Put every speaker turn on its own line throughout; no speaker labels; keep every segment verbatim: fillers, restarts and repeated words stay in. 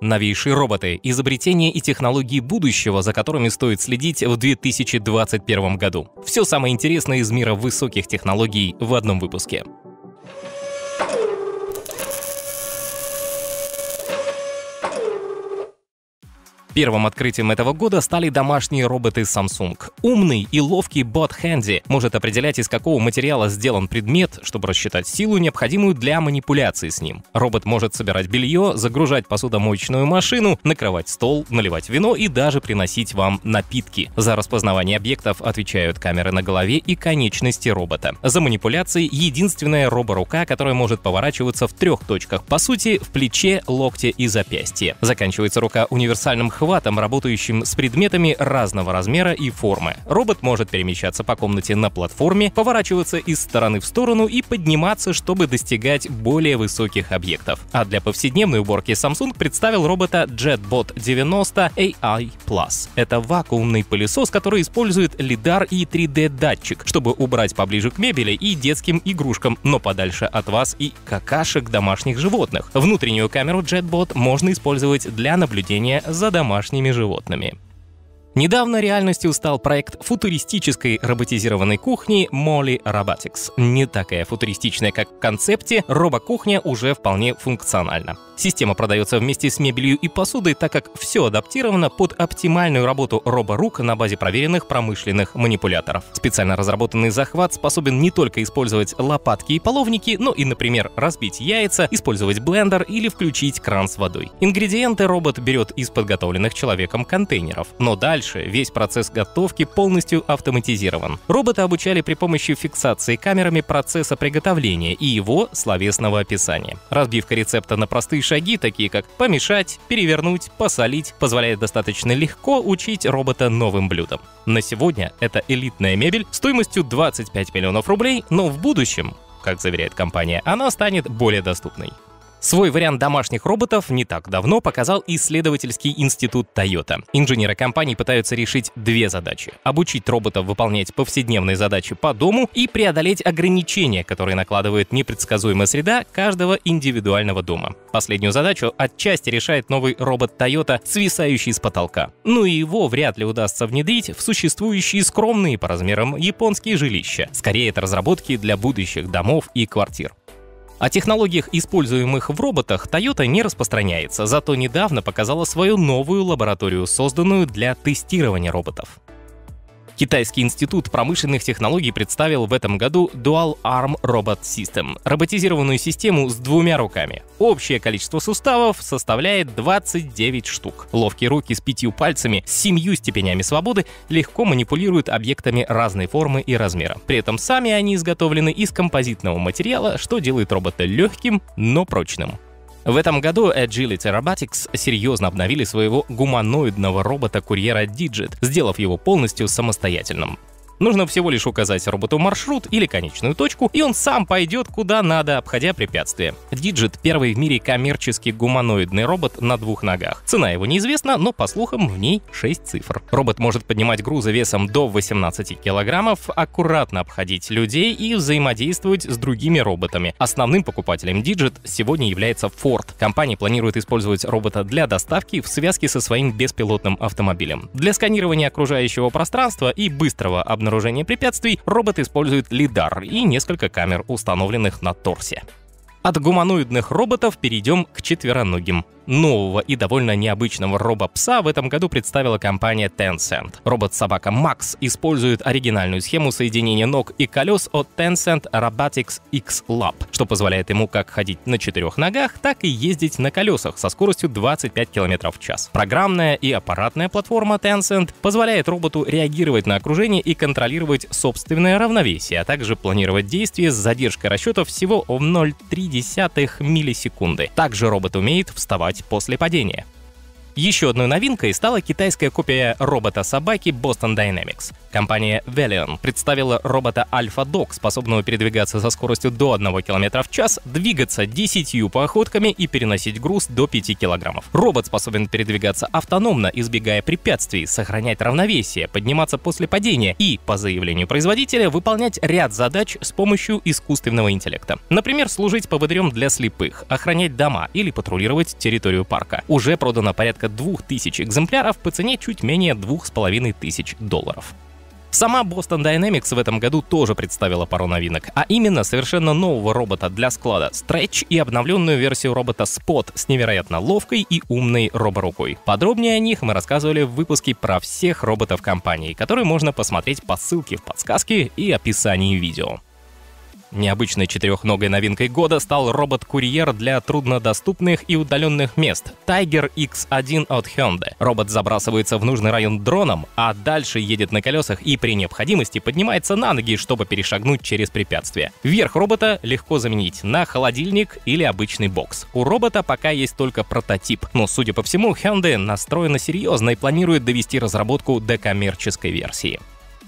Новейшие роботы – изобретения и технологии будущего, за которыми стоит следить в две тысячи двадцать первом году. Все самое интересное из мира высоких технологий в одном выпуске. Первым открытием этого года стали домашние роботы Samsung. Умный и ловкий бот Handy может определять, из какого материала сделан предмет, чтобы рассчитать силу, необходимую для манипуляции с ним. Робот может собирать белье, загружать посудомоечную машину, накрывать стол, наливать вино и даже приносить вам напитки. За распознавание объектов отвечают камеры на голове и конечности робота. За манипуляции единственная роборука, которая может поворачиваться в трех точках. По сути, в плече, локте и запястье. Заканчивается рука универсальным хватом, работающим с предметами разного размера и формы. Робот может перемещаться по комнате на платформе, поворачиваться из стороны в сторону и подниматься, чтобы достигать более высоких объектов. А для повседневной уборки Samsung представил робота JetBot девяносто эй ай плюс. Это вакуумный пылесос, который использует лидар и три дэ датчик, чтобы убрать поближе к мебели и детским игрушкам, но подальше от вас и какашек домашних животных. Внутреннюю камеру JetBot можно использовать для наблюдения за домашними домашними животными. Недавно реальностью стал проект футуристической роботизированной кухни Molly Robotics. Не такая футуристичная, как в концепте, робокухня уже вполне функциональна. Система продается вместе с мебелью и посудой, так как все адаптировано под оптимальную работу роборук на базе проверенных промышленных манипуляторов. Специально разработанный захват способен не только использовать лопатки и половники, но и, например, разбить яйца, использовать блендер или включить кран с водой. Ингредиенты робот берет из подготовленных человеком контейнеров, но дальше весь процесс готовки полностью автоматизирован. Робота обучали при помощи фиксации камерами процесса приготовления и его словесного описания. Разбивка рецепта на простые шаги, такие как помешать, перевернуть, посолить, позволяет достаточно легко учить робота новым блюдам. На сегодня это элитная мебель стоимостью двадцать пять миллионов рублей, но в будущем, как заверяет компания, она станет более доступной. Свой вариант домашних роботов не так давно показал исследовательский институт Toyota. Инженеры компании пытаются решить две задачи: обучить роботов выполнять повседневные задачи по дому и преодолеть ограничения, которые накладывает непредсказуемая среда каждого индивидуального дома. Последнюю задачу отчасти решает новый робот Toyota, свисающий с потолка. Но и его вряд ли удастся внедрить в существующие скромные по размерам японские жилища. Скорее, это разработки для будущих домов и квартир. О технологиях, используемых в роботах, Toyota не распространяется, зато недавно показала свою новую лабораторию, созданную для тестирования роботов. Китайский институт промышленных технологий представил в этом году Dual Arm Robot System — роботизированную систему с двумя руками. Общее количество суставов составляет двадцать девять штук. Ловкие руки с пятью пальцами, с семью степенями свободы легко манипулируют объектами разной формы и размера. При этом сами они изготовлены из композитного материала, что делает робота легким, но прочным. В этом году Agility Robotics серьезно обновили своего гуманоидного робота-курьера Digit, сделав его полностью самостоятельным. Нужно всего лишь указать роботу маршрут или конечную точку, и он сам пойдет куда надо, обходя препятствия. Digit — первый в мире коммерческий гуманоидный робот на двух ногах. Цена его неизвестна, но, по слухам, в ней шесть цифр. Робот может поднимать грузы весом до восемнадцати килограммов, аккуратно обходить людей и взаимодействовать с другими роботами. Основным покупателем Digit сегодня является Ford. Компания планирует использовать робота для доставки в связке со своим беспилотным автомобилем. Для сканирования окружающего пространства и быстрого обнаружения обнаружения препятствий робот использует лидар и несколько камер, установленных на торсе. От гуманоидных роботов перейдем к четвероногим. Нового и довольно необычного робопса в этом году представила компания Tencent. Робот-собака Max использует оригинальную схему соединения ног и колес от Tencent Robotics X Lab, что позволяет ему как ходить на четырех ногах, так и ездить на колесах со скоростью двадцать пять километров в час. Программная и аппаратная платформа Tencent позволяет роботу реагировать на окружение и контролировать собственное равновесие, а также планировать действия с задержкой расчетов всего в ноль целых три десятых миллисекунды. Также робот умеет вставать после падения. Еще одной новинкой стала китайская копия робота-собаки Boston Dynamics. Компания Velion представила робота Alpha Dog, способного передвигаться со скоростью до одного километра в час, двигаться десятью походками и переносить груз до пяти килограммов. Робот способен передвигаться автономно, избегая препятствий, сохранять равновесие, подниматься после падения и, по заявлению производителя, выполнять ряд задач с помощью искусственного интеллекта. Например, служить поводырем для слепых, охранять дома или патрулировать территорию парка. Уже продано порядка двух тысяч экземпляров по цене чуть менее двух с половиной тысяч долларов. Сама Boston Dynamics в этом году тоже представила пару новинок, а именно совершенно нового робота для склада Stretch и обновленную версию робота Spot с невероятно ловкой и умной роборукой. Подробнее о них мы рассказывали в выпуске про всех роботов компании, который можно посмотреть по ссылке в подсказке и описании видео. Необычной четырехногой новинкой года стал робот-курьер для труднодоступных и удаленных мест Tiger икс один от Hyundai. Робот забрасывается в нужный район дроном, а дальше едет на колесах и при необходимости поднимается на ноги, чтобы перешагнуть через препятствие. Верх робота легко заменить на холодильник или обычный бокс. У робота пока есть только прототип, но, судя по всему, Hyundai настроена серьезно и планирует довести разработку до коммерческой версии.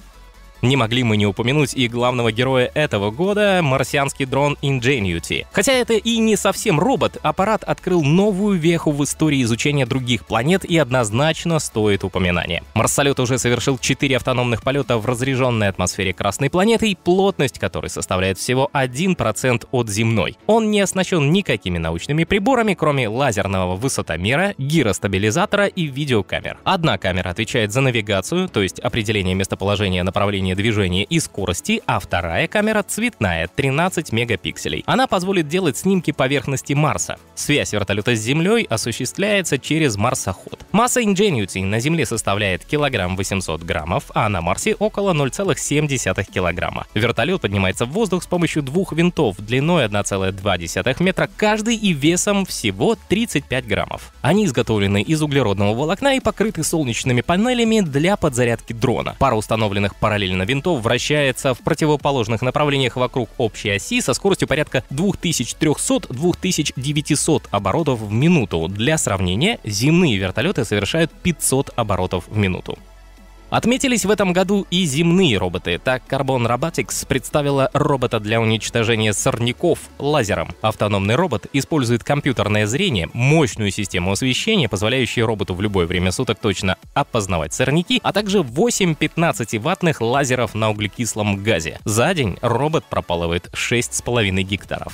Не могли мы не упомянуть и главного героя этого года — марсианский дрон Ingenuity. Хотя это и не совсем робот, аппарат открыл новую веху в истории изучения других планет и однозначно стоит упоминания. Марсолет уже совершил четыре автономных полета в разряженной атмосфере Красной планеты, плотность которой составляет всего один процент от земной. Он не оснащен никакими научными приборами, кроме лазерного высотомера, гиростабилизатора и видеокамер. Одна камера отвечает за навигацию, то есть определение местоположения, направления движения и скорости, а вторая камера цветная, тринадцать мегапикселей. Она позволит делать снимки поверхности Марса. Связь вертолета с Землей осуществляется через марсоход. Масса Ingenuity на Земле составляет килограмм восемьсот граммов, а на Марсе около ноль целых семь десятых килограмма. Вертолет поднимается в воздух с помощью двух винтов длиной одна целая два десятых метра каждый и весом всего тридцать пять граммов. Они изготовлены из углеродного волокна и покрыты солнечными панелями для подзарядки дрона. Пара установленных параллельно винтов вращается в противоположных направлениях вокруг общей оси со скоростью порядка две тысячи триста — две тысячи девятьсот оборотов в минуту. Для сравнения, земные вертолеты совершают пятьсот оборотов в минуту. Отметились в этом году и земные роботы. Так, Carbon Robotics представила робота для уничтожения сорняков лазером. Автономный робот использует компьютерное зрение, мощную систему освещения, позволяющую роботу в любое время суток точно опознавать сорняки, а также восемь пятнадцативаттных лазеров на углекислом газе. За день робот пропалывает шесть с половиной гектаров.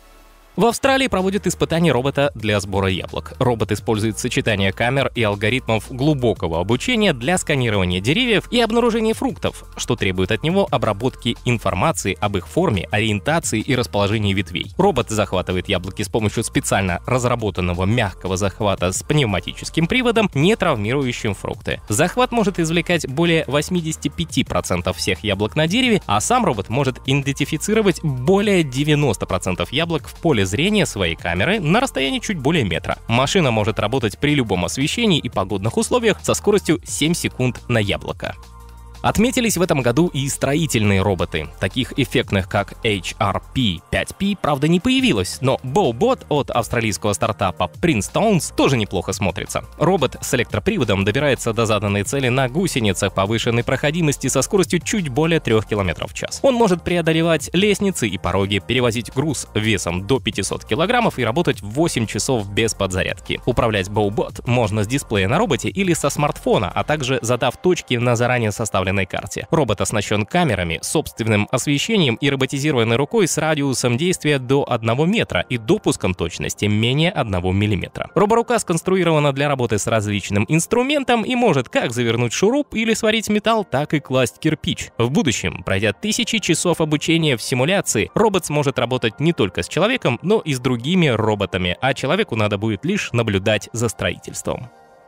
В Австралии проводят испытания робота для сбора яблок. Робот использует сочетание камер и алгоритмов глубокого обучения для сканирования деревьев и обнаружения фруктов, что требует от него обработки информации об их форме, ориентации и расположении ветвей. Робот захватывает яблоки с помощью специально разработанного мягкого захвата с пневматическим приводом, не травмирующим фрукты. Захват может извлекать более восемьдесят пять процентов всех яблок на дереве, а сам робот может идентифицировать более девяноста процентов яблок в поле зрения своей камеры на расстоянии чуть более метра. Машина может работать при любом освещении и погодных условиях со скоростью семь секунд на яблоко. Отметились в этом году и строительные роботы. Таких эффектных, как эйч ар пи пять пи, правда, не появилось, но BowBot от австралийского стартапа Princestones тоже неплохо смотрится. Робот с электроприводом добирается до заданной цели на гусеницах повышенной проходимости со скоростью чуть более трёх километров в час. Он может преодолевать лестницы и пороги, перевозить груз весом до пятисот килограммов и работать восемь часов без подзарядки. Управлять BowBot можно с дисплея на роботе или со смартфона, а также задав точки на заранее составленной карте. Робот оснащен камерами, собственным освещением и роботизированной рукой с радиусом действия до одного метра и допуском точности менее одного миллиметра. Роборука сконструирована для работы с различным инструментом и может как завернуть шуруп или сварить металл, так и класть кирпич. В будущем, пройдя тысячи часов обучения в симуляции, робот сможет работать не только с человеком, но и с другими роботами, а человеку надо будет лишь наблюдать за строительством.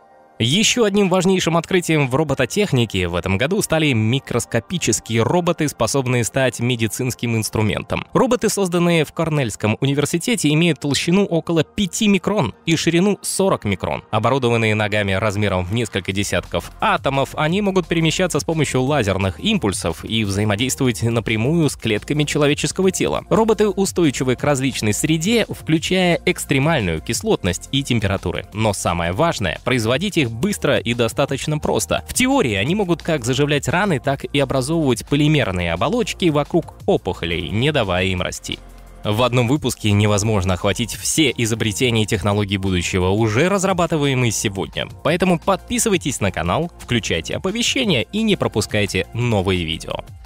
Еще одним важнейшим открытием в робототехнике в этом году стали микроскопические роботы, способные стать медицинским инструментом. Роботы, созданные в Корнельском университете, имеют толщину около пяти микрон и ширину сорок микрон. Оборудованные ногами размером в несколько десятков атомов, они могут перемещаться с помощью лазерных импульсов и взаимодействовать напрямую с клетками человеческого тела. Роботы устойчивы к различной среде, включая экстремальную кислотность и температуры. Но самое важное — производить их быстро и достаточно просто. В теории они могут как заживлять раны, так и образовывать полимерные оболочки вокруг опухолей, не давая им расти. В одном выпуске невозможно охватить все изобретения и технологии будущего, уже разрабатываемые сегодня. Поэтому подписывайтесь на канал, включайте оповещения и не пропускайте новые видео.